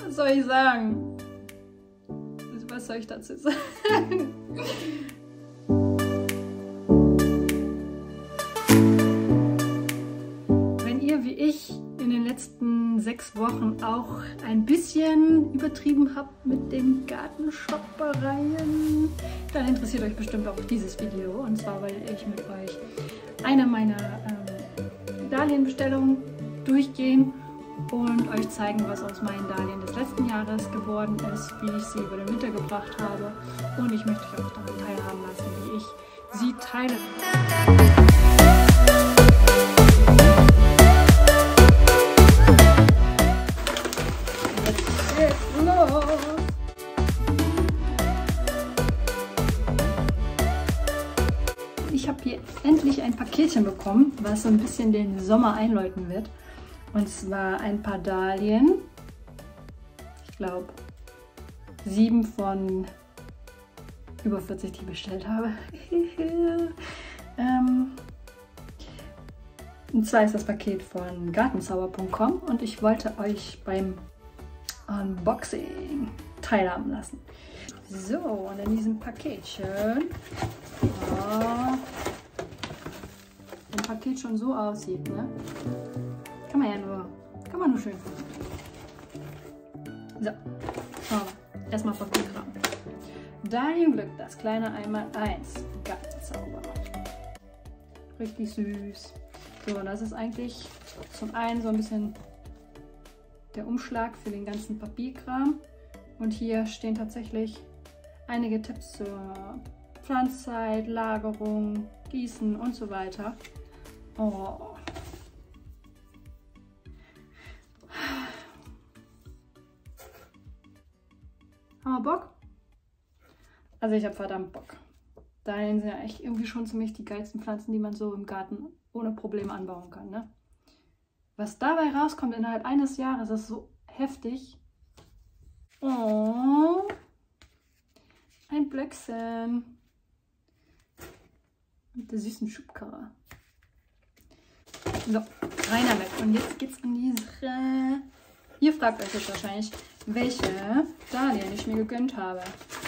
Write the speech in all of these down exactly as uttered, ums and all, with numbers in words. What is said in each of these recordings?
Was soll ich sagen? Was soll ich dazu sagen? Wenn ihr wie ich in den letzten sechs Wochen auch ein bisschen übertrieben habt mit den Gartenshoppereien, dann interessiert euch bestimmt auch dieses Video. Und zwar, weil ich mit euch eine meiner ähm, Dahlienbestellungen durchgehen und euch zeigen, was aus meinen Dahlien des letzten Jahres geworden ist, wie ich sie über den Winter gebracht habe. Und ich möchte euch auch daran teilhaben lassen, wie ich sie teile. Jetzt geht's los! Ich habe hier endlich ein Paketchen bekommen, was so ein bisschen den Sommer einläuten wird. Und zwar ein paar Dahlien. Ich glaube, sieben von über vierzig, die ich bestellt habe. ähm, und zwar ist das Paket von gartenzauber punkt com und ich wollte euch beim Unboxing teilhaben lassen. So, und in diesem Paketchen, oh, wenn ein Paket schon so aussieht, ne? Kann man ja nur, kann man nur schön finden. So, schauen wir. Erstmal Papierkram. Dahlienglück, das kleine einmal eins. Gartenzauber. Richtig süß. So, und das ist eigentlich zum einen so ein bisschen der Umschlag für den ganzen Papierkram. Und hier stehen tatsächlich einige Tipps zur Pflanzzeit, Lagerung, Gießen und so weiter. Oh. Haben wir Bock? Also ich habe verdammt Bock. Dahlien sind ja echt irgendwie schon ziemlich die geilsten Pflanzen, die man so im Garten ohne Probleme anbauen kann, ne? Was dabei rauskommt innerhalb eines Jahres, ist so heftig. Oh, ein Blöckchen. Mit der süßen Schubkarre. So, rein damit. Und jetzt geht's an die Sache. Ihr fragt euch jetzt wahrscheinlich, welche Dahlien ich mir gegönnt habe.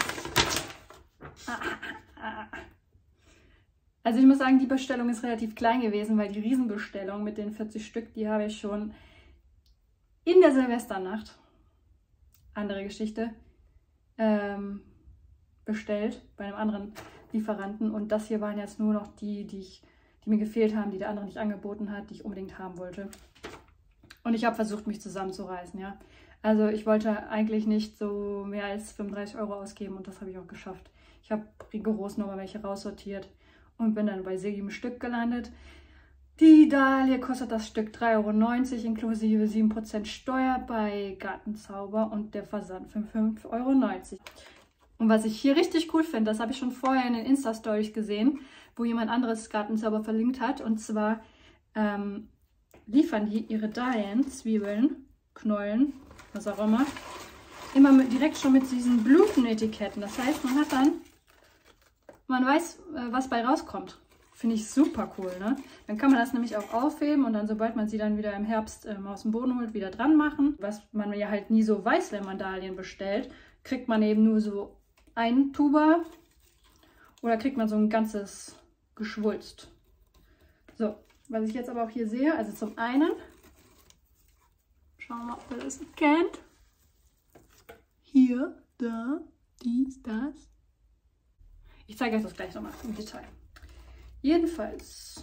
Also ich muss sagen, die Bestellung ist relativ klein gewesen, weil die Riesenbestellung mit den vierzig Stück, die habe ich schon in der Silvesternacht, andere Geschichte, ähm, bestellt bei einem anderen Lieferanten. Und das hier waren jetzt nur noch die, die, ich, die mir gefehlt haben, die der andere nicht angeboten hat, die ich unbedingt haben wollte. Und ich habe versucht, mich zusammenzureißen, ja. Also ich wollte eigentlich nicht so mehr als fünfunddreißig Euro ausgeben und das habe ich auch geschafft. Ich habe rigoros nochmal welche raussortiert und bin dann bei sieben Stück gelandet. Die Dahlie kostet das Stück drei Euro neunzig inklusive sieben Prozent Steuer bei Gartenzauber und der Versand für fünf Euro neunzig. Und was ich hier richtig cool finde, das habe ich schon vorher in den Insta-Stories gesehen, wo jemand anderes Gartenzauber verlinkt hat. Und zwar ähm, liefern die ihre Dahlien, Zwiebeln, Knollen, was auch immer, immer mit, direkt schon mit diesen Blumenetiketten. Das heißt, man hat dann, man weiß, was bei rauskommt. Finde ich super cool, ne? Dann kann man das nämlich auch aufheben und dann, sobald man sie dann wieder im Herbst ähm, aus dem Boden holt, wieder dran machen. Was man ja halt nie so weiß, wenn man Dahlien bestellt, kriegt man eben nur so ein Tuber oder kriegt man so ein ganzes Geschwulst. So, was ich jetzt aber auch hier sehe, also zum einen, schauen wir mal, ob ihr das kennt. Hier, da, dies, das. Ich zeige euch das gleich nochmal im Detail. Jedenfalls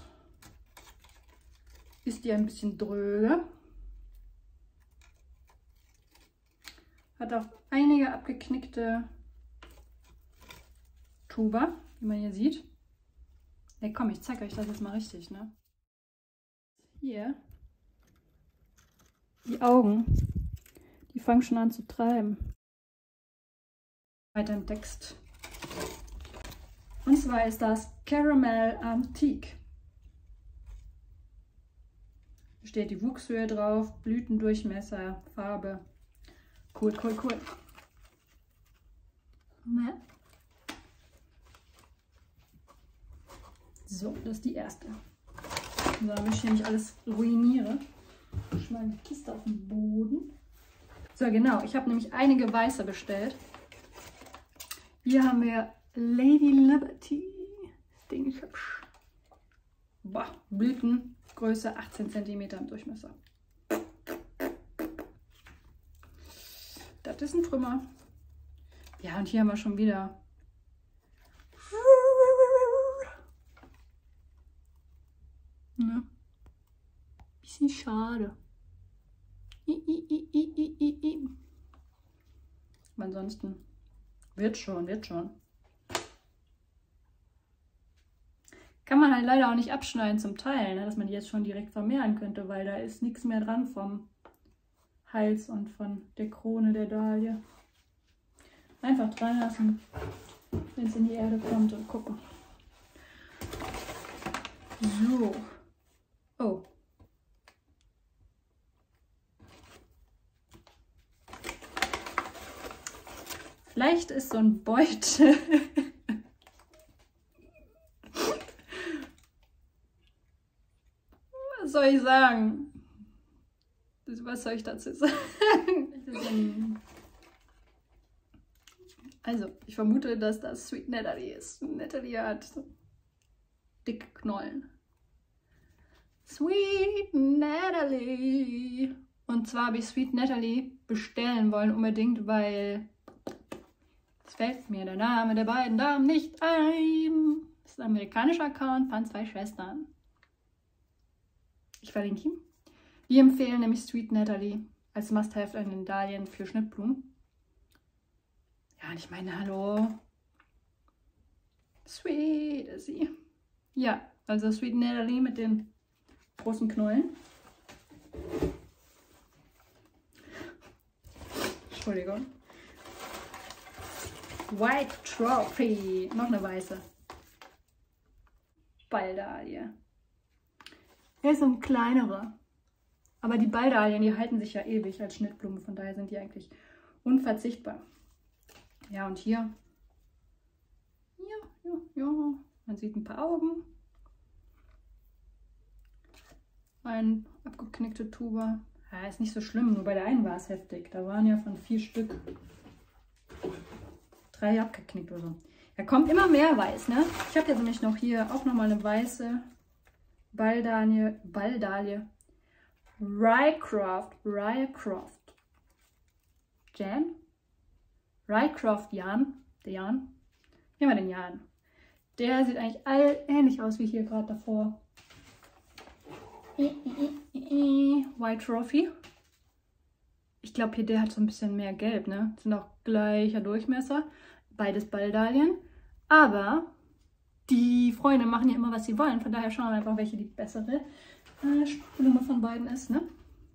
ist die ein bisschen dröge. Hat auch einige abgeknickte Tuber, wie man hier sieht. Ja, komm, ich zeige euch das jetzt mal richtig, ne? Hier. Die Augen, die fangen schon an zu treiben. Weiter im Text. Und zwar ist das Caramel Antique. Da steht die Wuchshöhe drauf, Blütendurchmesser, Farbe. Cool, cool, cool. So, das ist die erste. So, damit ich hier nicht alles ruiniere. Ich schmeiße die Kiste auf den Boden. So, genau. Ich habe nämlich einige weiße bestellt. Hier haben wir Lady Liberty. Das Ding ist hübsch. Boah, Blütengröße achtzehn Zentimeter im Durchmesser. Das ist ein Trümmer. Ja, und hier haben wir schon wieder. Ne? Bisschen schade. I, I, I, I, I, I. Aber ansonsten wird schon, wird schon. Kann man halt leider auch nicht abschneiden zum Teil, ne? Dass man die jetzt schon direkt vermehren könnte, weil da ist nichts mehr dran vom Hals und von der Krone der Dahlie. Einfach dran lassen, wenn es in die Erde kommt, und gucken. So. Oh. Vielleicht ist so ein Beutel. Was soll ich sagen? Was soll ich dazu sagen? Also, ich vermute, dass das Sweet Natalie ist. Natalie hat dicke Knollen. Sweet Natalie. Und zwar habe ich Sweet Natalie bestellen wollen unbedingt, weil es fällt mir der Name der beiden Damen nicht ein. Das ist ein amerikanischer Account von zwei Schwestern. Ich verlinke ihn. Die empfehlen nämlich Sweet Natalie als Must-Have an den Dahlien für Schnittblumen. Ja, und ich meine, hallo. Sweet ist sie. Ja, also Sweet Natalie mit den großen Knollen. Entschuldigung. White Trophy. Noch eine weiße. Balldahlie. Er ist ein kleinerer. Aber die Balldahlien, die halten sich ja ewig als Schnittblume. Von daher sind die eigentlich unverzichtbar. Ja, und hier. Ja, ja, ja. Man sieht ein paar Augen. Ein abgeknickte Tuba. Ja, ist nicht so schlimm. Nur bei der einen war es heftig. Da waren ja von vier Stück drei abgeknickt oder so. Da kommt immer mehr weiß, ne? Ich habe jetzt nämlich noch hier auch nochmal eine weiße Balldahlie. Balldahlie. Rycroft. Rycroft. Jan? Rycroft Jan. Der Jan. Nehmen wir den Jan. Der sieht eigentlich all ähnlich aus wie hier gerade davor. White Trophy. Ich glaube hier, der hat so ein bisschen mehr Gelb, ne? Das sind auch gleicher Durchmesser. Beides Balldahlien. Aber die Freunde machen ja immer, was sie wollen. Von daher schauen wir einfach, welche die bessere äh, Blume von beiden ist, ne?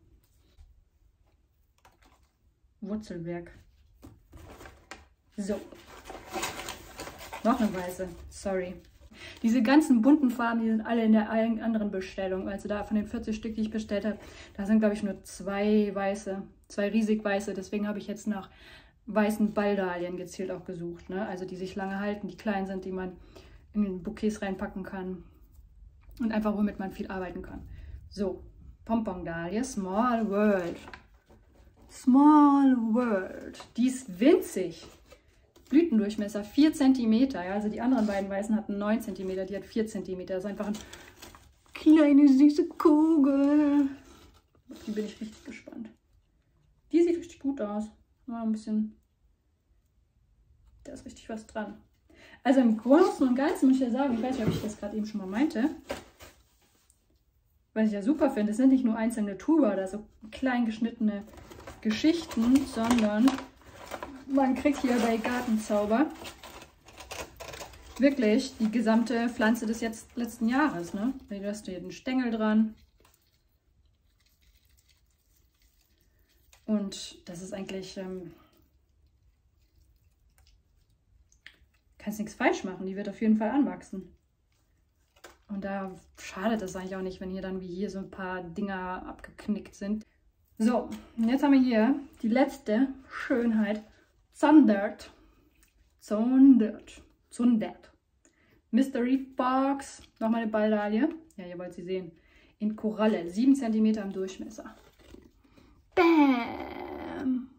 Wurzelwerk. So. Noch eine weiße. Sorry. Diese ganzen bunten Farben, die sind alle in der anderen Bestellung. Also da von den vierzig Stück, die ich bestellt habe, da sind, glaube ich, nur zwei weiße. Zwei riesig weiße. Deswegen habe ich jetzt nach weißen Balldahlien gezielt auch gesucht, ne? Also die sich lange halten, die klein sind, die man in den Bouquets reinpacken kann. Und einfach, womit man viel arbeiten kann. So, Pompon-Dahlie, Small World. Small World. Die ist winzig. Blütendurchmesser vier Zentimeter. Ja? Also die anderen beiden weißen hatten neun Zentimeter, die hat vier Zentimeter. Das ist einfach eine kleine, süße Kugel. Auf die bin ich richtig gespannt. Die sieht richtig gut aus. Mal ein bisschen. Da ist richtig was dran. Also im Großen und Ganzen muss ich ja sagen, ich weiß nicht, ob ich das gerade eben schon mal meinte. Was ich ja super finde, es sind nicht nur einzelne Tuber oder so klein geschnittene Geschichten, sondern man kriegt hier bei Gartenzauber wirklich die gesamte Pflanze des jetzt letzten Jahres. Ne? Du hast hier den Stängel dran. Und das ist eigentlich, ähm, kannst nichts falsch machen. Die wird auf jeden Fall anwachsen. Und da schadet es eigentlich auch nicht, wenn hier dann wie hier so ein paar Dinger abgeknickt sind. So, und jetzt haben wir hier die letzte Schönheit. Zundert. Zundert. Zundert. Mystery Box. Nochmal eine Balldahlie. Ja, ihr wollt sie sehen. In Koralle. sieben Zentimeter im Durchmesser. Bam!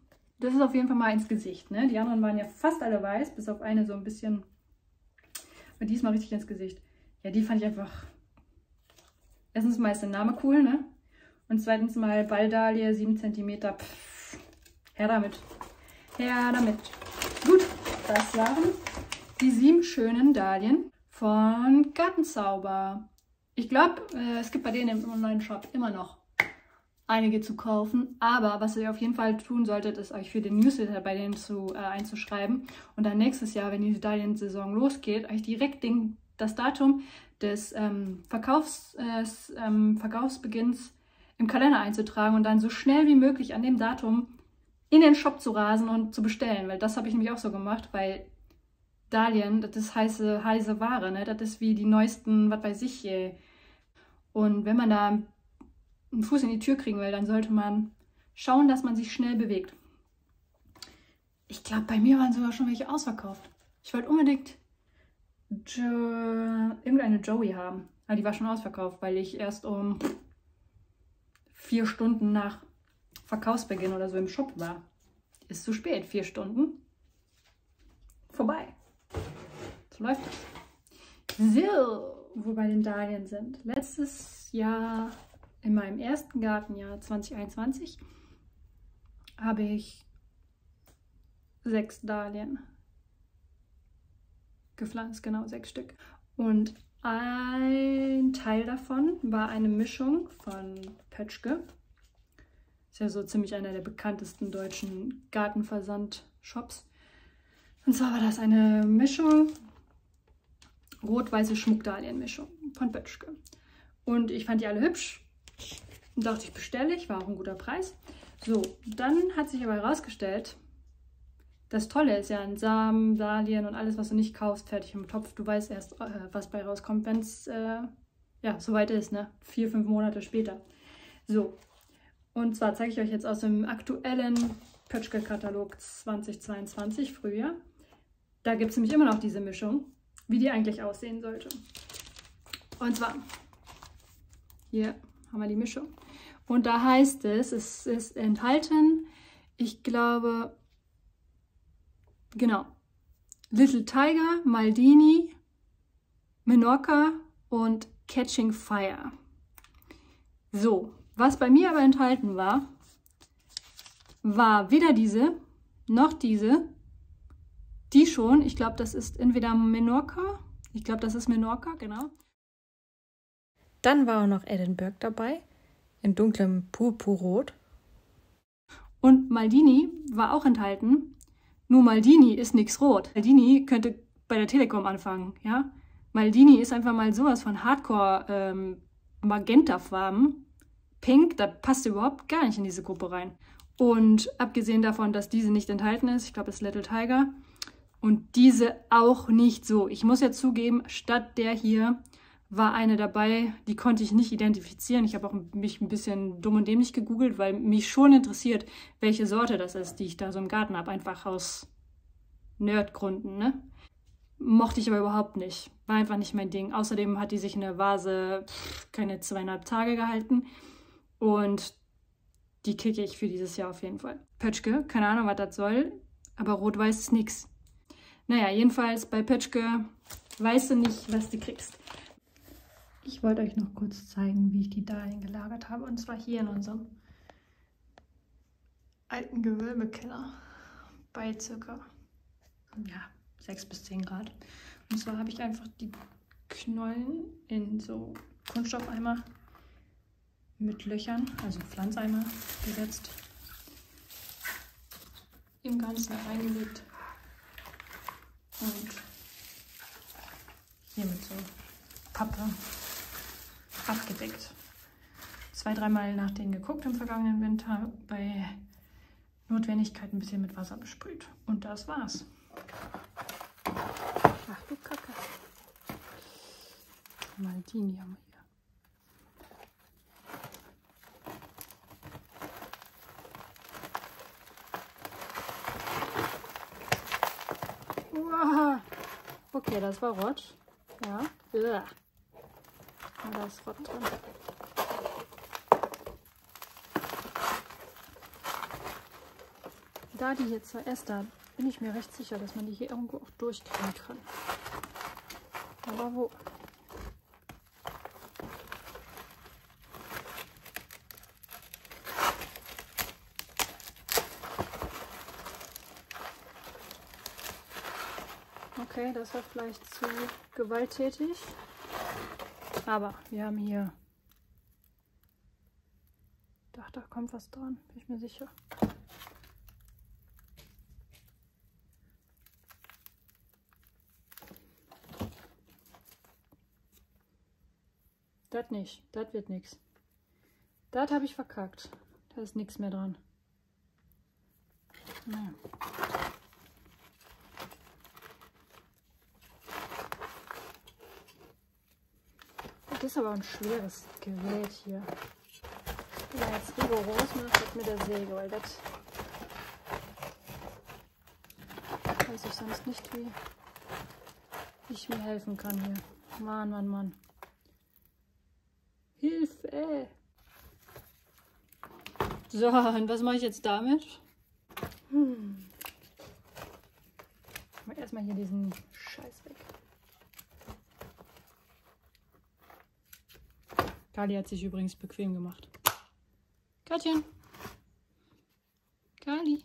Das ist auf jeden Fall mal ins Gesicht. Ne? Die anderen waren ja fast alle weiß, bis auf eine so ein bisschen. Aber diesmal richtig ins Gesicht. Ja, die fand ich einfach. Erstens mal ist der Name cool, ne? Und zweitens mal Balldahlie, sieben Zentimeter. Pff, her damit. Her damit. Gut, das waren die sieben schönen Dahlien von Gartenzauber. Ich glaube, äh, es gibt bei denen im Online-Shop immer noch einige zu kaufen. Aber was ihr auf jeden Fall tun solltet, ist euch für den Newsletter bei denen zu, äh, einzuschreiben. Und dann nächstes Jahr, wenn die Dahlien-Saison losgeht, euch direkt den, das Datum des ähm, Verkaufs, äh, ähm, Verkaufsbeginns im Kalender einzutragen und dann so schnell wie möglich an dem Datum in den Shop zu rasen und zu bestellen. Weil das habe ich nämlich auch so gemacht, weil Dahlien, das ist heiße, heiße Ware, ne? Das ist wie die neuesten, was weiß ich. Ey. Und wenn man da einen Fuß in die Tür kriegen will, dann sollte man schauen, dass man sich schnell bewegt. Ich glaube, bei mir waren sogar schon welche ausverkauft. Ich wollte unbedingt jo irgendeine Joey haben. Aber die war schon ausverkauft, weil ich erst um vier Stunden nach Verkaufsbeginn oder so im Shop war. Ist zu spät, vier Stunden. Vorbei. So läuft das. So, wo wir bei den Dahlien sind. Letztes Jahr, in meinem ersten Gartenjahr zwanzig einundzwanzig, habe ich sechs Dahlien gepflanzt, genau sechs Stück. Und ein Teil davon war eine Mischung von Pötschke. Ist ja so ziemlich einer der bekanntesten deutschen Gartenversand-Shops. Und zwar war das eine Mischung, rot-weiße Schmuckdahlien-Mischung von Pötschke. Und ich fand die alle hübsch und dachte, ich bestelle ich, war auch ein guter Preis. So, dann hat sich aber herausgestellt, das Tolle ist ja an Samen, Dahlien und alles, was du nicht kaufst, fertig im Topf. Du weißt erst, äh, was bei rauskommt, wenn es äh, ja, soweit ist, ne? Vier, fünf Monate später. So, und zwar zeige ich euch jetzt aus dem aktuellen Pötschke-Katalog zweitausendzweiundzwanzig, Frühjahr. Da gibt es nämlich immer noch diese Mischung, wie die eigentlich aussehen sollte. Und zwar, hier haben wir die Mischung. Und da heißt es, es ist enthalten, ich glaube, genau, Little Tiger, Maldini, Menorca und Catching Fire. So, was bei mir aber enthalten war, war weder diese, noch diese, die schon, ich glaube, das ist entweder Menorca, ich glaube, das ist Menorca, genau. Dann war auch noch Edinburgh dabei, in dunklem Purpurrot. Und Maldini war auch enthalten, nur Maldini ist nichts rot. Maldini könnte bei der Telekom anfangen, ja. Maldini ist einfach mal sowas von Hardcore ähm, Magenta-Farben. Pink, das passt überhaupt gar nicht in diese Gruppe rein. Und abgesehen davon, dass diese nicht enthalten ist, ich glaube, es ist Little Tiger, und diese auch nicht so. Ich muss ja zugeben, statt der hier war eine dabei, die konnte ich nicht identifizieren. Ich habe auch mich ein bisschen dumm und dämlich gegoogelt, weil mich schon interessiert, welche Sorte das ist, die ich da so im Garten habe. Einfach aus Nerdgründen, ne? Mochte ich aber überhaupt nicht. War einfach nicht mein Ding. Außerdem hat die sich in der Vase pff, keine zweieinhalb Tage gehalten. Und die kicke ich für dieses Jahr auf jeden Fall. Pötschke, keine Ahnung, was das soll, aber rot-weiß ist nix. Naja, jedenfalls bei Pötschke weißt du nicht, was du kriegst. Ich wollte euch noch kurz zeigen, wie ich die Dahlien gelagert habe. Und zwar hier in unserem alten Gewölbekeller bei circa ja, sechs bis zehn Grad. Und zwar habe ich einfach die Knollen in so Kunststoffeimer mit Löchern, also Pflanzeimer gesetzt, im Ganzen reingelegt und hier mit so Pappe abgedeckt. Zwei, dreimal nach denen geguckt im vergangenen Winter, bei Notwendigkeit ein bisschen mit Wasser besprüht. Und das war's. Ach du Kacke. Maldini haben wir hier. Uah. Okay, das war rot. Ja. Uah. Da ist Rott drin. da die hier zuerst da, bin ich mir recht sicher, dass man die hier irgendwo auch durchkriegen kann. Aber wo? Okay, das war vielleicht zu gewalttätig. Aber wir haben hier... Ach, da kommt was dran, bin ich mir sicher. Das nicht, das wird nichts. Das habe ich verkackt. Da ist nichts mehr dran. Naja. Das ist aber ein schweres Gerät hier. Ja, jetzt rigoros mache ich das mit der Säge, weil das weiß ich sonst nicht, wie ich mir helfen kann hier. Mann, Mann, Mann. Hilfe! So, und was mache ich jetzt damit? Hm. Mal erstmal hier diesen Scheiß weg. Kali hat sich übrigens bequem gemacht. Katjen. Kali.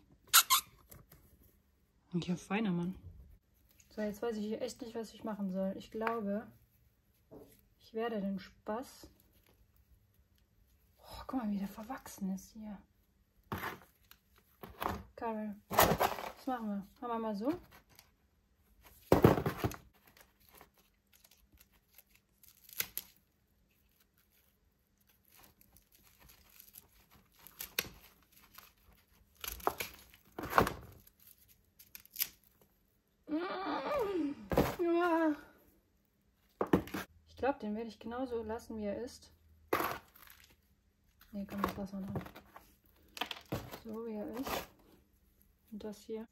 Und ja, feiner Mann. So, jetzt weiß ich hier echt nicht, was ich machen soll. Ich glaube, ich werde den Spaß... Oh, guck mal, wie der verwachsen ist hier. Karel, was machen wir? Haben wir mal so? Ich glaube, den werde ich genauso lassen, wie er ist. Ne, komm, das lassen wir noch. So wie er ist. Und das hier.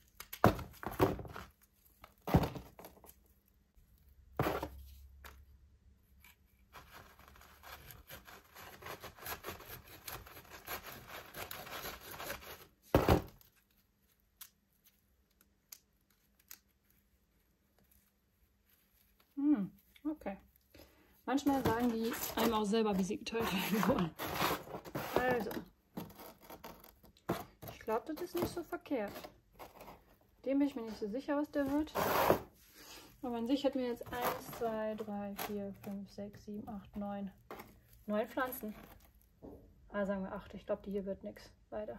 Hm, okay. Manchmal sagen die einem auch selber, wie sie geteilt werden wollen. Also, ich glaube, das ist nicht so verkehrt. Dem bin ich mir nicht so sicher, was der wird. Aber an sich hätten wir jetzt eins, zwei, drei, vier, fünf, sechs, sieben, acht, neun. neun Pflanzen. Ah, sagen wir acht. Ich glaube, die hier wird nichts. Weiter.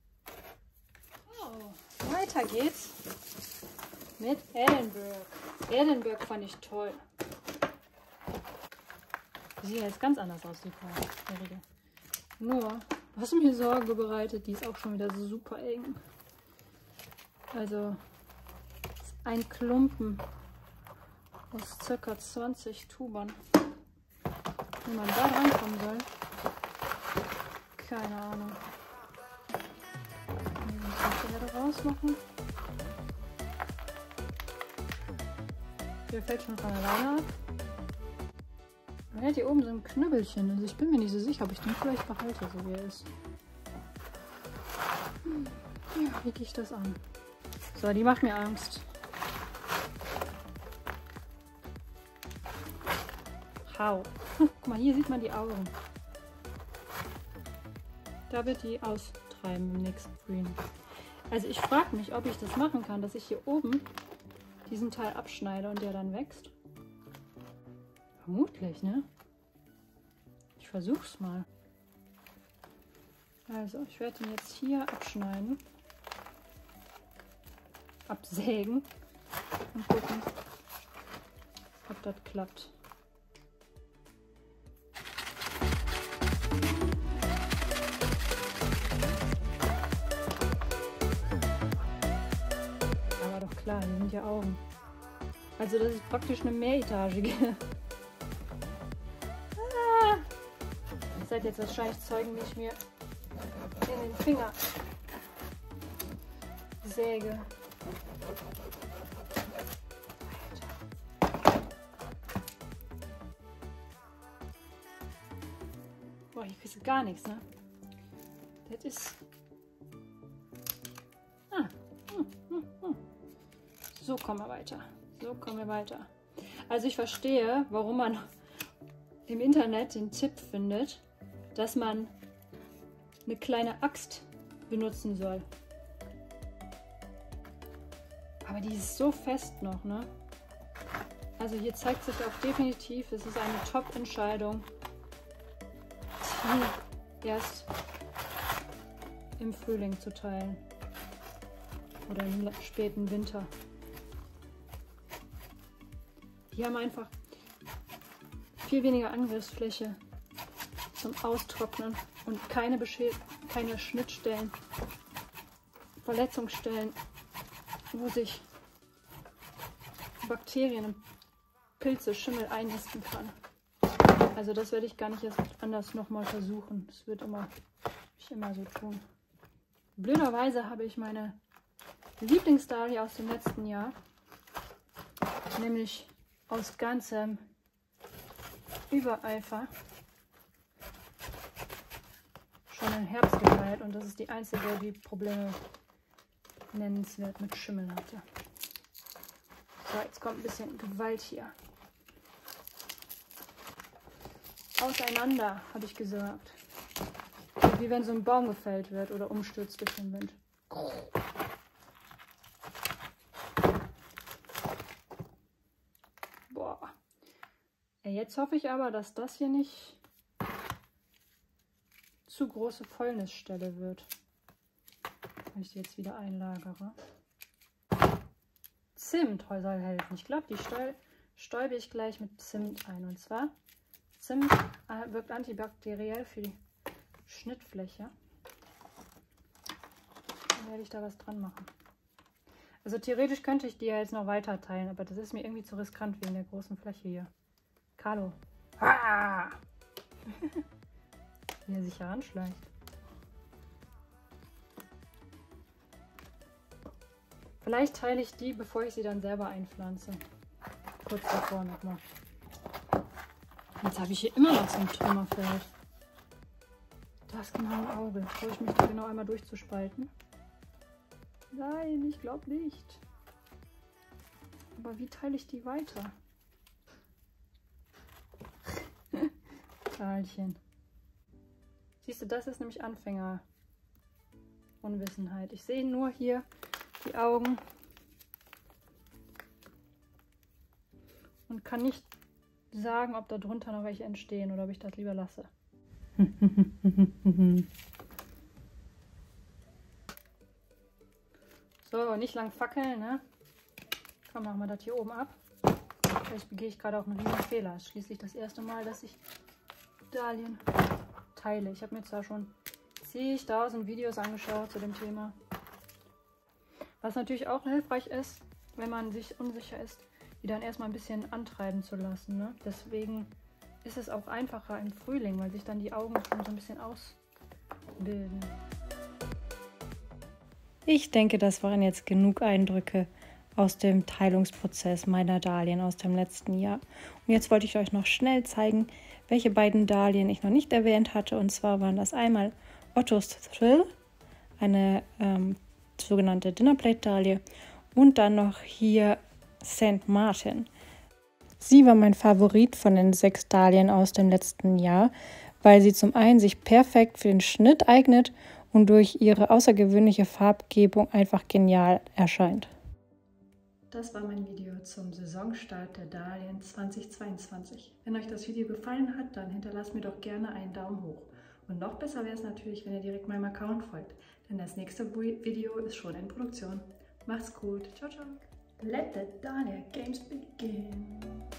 Oh, weiter geht's mit Edinburgh. Edinburgh fand ich toll. Die sieht jetzt ganz anders aus, die vorherige. Nur, was mir Sorge bereitet, die ist auch schon wieder super eng. Also, ein Klumpen aus ca. zwanzig Tubern. Wie man da rankommen soll, keine Ahnung. Die Erde rausmachen. Der fällt schon von alleine ab. Man hat hier oben so ein Knüppelchen. Also ich bin mir nicht so sicher, ob ich den vielleicht behalte, so wie er ist. Ja, wie gehe ich das an? So, die macht mir Angst. Hau. Guck mal, hier sieht man die Augen. Da wird die austreiben im nächsten Frühling. Also ich frage mich, ob ich das machen kann, dass ich hier oben diesen Teil abschneide und der dann wächst. Vermutlich, ne? Ich versuch's mal. Also, ich werde ihn jetzt hier abschneiden. Absägen. Und gucken, ob das klappt. Aber doch klar, hier sind ja Augen. Also das ist praktisch eine mehretagige. Ah! Ich werde jetzt wahrscheinlich zeigen, wie ich mir in den Finger säge. Boah, hier kriegst du gar nichts, ne? Das ist... So kommen wir weiter. So kommen wir weiter. Also ich verstehe, warum man im Internet den Tipp findet, dass man eine kleine Axt benutzen soll. Aber die ist so fest noch, ne? Also hier zeigt sich auch definitiv, es ist eine Top-Entscheidung, die erst im Frühling zu teilen. Oder im späten Winter. Die haben einfach viel weniger Angriffsfläche zum Austrocknen und keine, Beschä keine Schnittstellen, Verletzungsstellen, wo sich Bakterien und Pilze, Schimmel einnisten kann. Also das werde ich gar nicht erst anders nochmal versuchen. Das wird immer, ich immer so tun. Blöderweise habe ich meine Lieblingsdahlie aus dem letzten Jahr, nämlich aus ganzem Übereifer, schon im Herbst geteilt, und das ist die einzige, die Probleme nennenswert mit Schimmel hatte. So, jetzt kommt ein bisschen Gewalt hier. Auseinander, habe ich gesagt. Wie wenn so ein Baum gefällt wird oder umstürzt durch den Wind. Boah. Jetzt hoffe ich aber, dass das hier nicht zu große Fäulnisstelle wird, wenn ich die jetzt wieder einlagere. Zimt soll helfen. Ich glaube, die stäube ich gleich mit Zimt ein. Und zwar, Zimt wirkt antibakteriell für die Schnittfläche. Dann werde ich da was dran machen. Also theoretisch könnte ich die ja jetzt noch weiter teilen, aber das ist mir irgendwie zu riskant wegen der großen Fläche hier. Carlo. Ah! Wie er sich heranschleicht. Vielleicht teile ich die, bevor ich sie dann selber einpflanze. Kurz davor nochmal. Jetzt habe ich hier immer noch so ein Trümmerfeld. Das genaue Auge. Traue ich mich da genau einmal durchzuspalten? Nein, ich glaube nicht. Aber wie teile ich die weiter? Teilchen. Siehst du, das ist nämlich Anfänger-Unwissenheit. Ich sehe nur hier die Augen und kann nicht sagen, ob da drunter noch welche entstehen oder ob ich das lieber lasse. So, nicht lang fackeln, ne? Komm, machen wir das hier oben ab. Vielleicht begehe ich gerade auch einen riesen Fehler. Das ist schließlich das erste Mal, dass ich Dahlien teile. Ich habe mir zwar schon zigtausend Videos angeschaut zu dem Thema. Was natürlich auch hilfreich ist, wenn man sich unsicher ist, die dann erstmal ein bisschen antreiben zu lassen. Ne? Deswegen ist es auch einfacher im Frühling, weil sich dann die Augen schon so ein bisschen ausbilden. Ich denke, das waren jetzt genug Eindrücke aus dem Teilungsprozess meiner Dahlien aus dem letzten Jahr. Und jetzt wollte ich euch noch schnell zeigen, welche beiden Dahlien ich noch nicht erwähnt hatte. Und zwar waren das einmal Otto's Thrill, eine ähm, sogenannte Dinnerplate-Dahlie, und dann noch hier Sankt Martin. Sie war mein Favorit von den sechs Dahlien aus dem letzten Jahr, weil sie zum einen sich perfekt für den Schnitt eignet und durch ihre außergewöhnliche Farbgebung einfach genial erscheint. Das war mein Video zum Saisonstart der Dahlien zweitausendzweiundzwanzig. Wenn euch das Video gefallen hat, dann hinterlasst mir doch gerne einen Daumen hoch. Und noch besser wäre es natürlich, wenn ihr direkt meinem Account folgt, denn das nächste Video ist schon in Produktion. Macht's gut. Ciao, ciao. Let the Dahlia Games begin.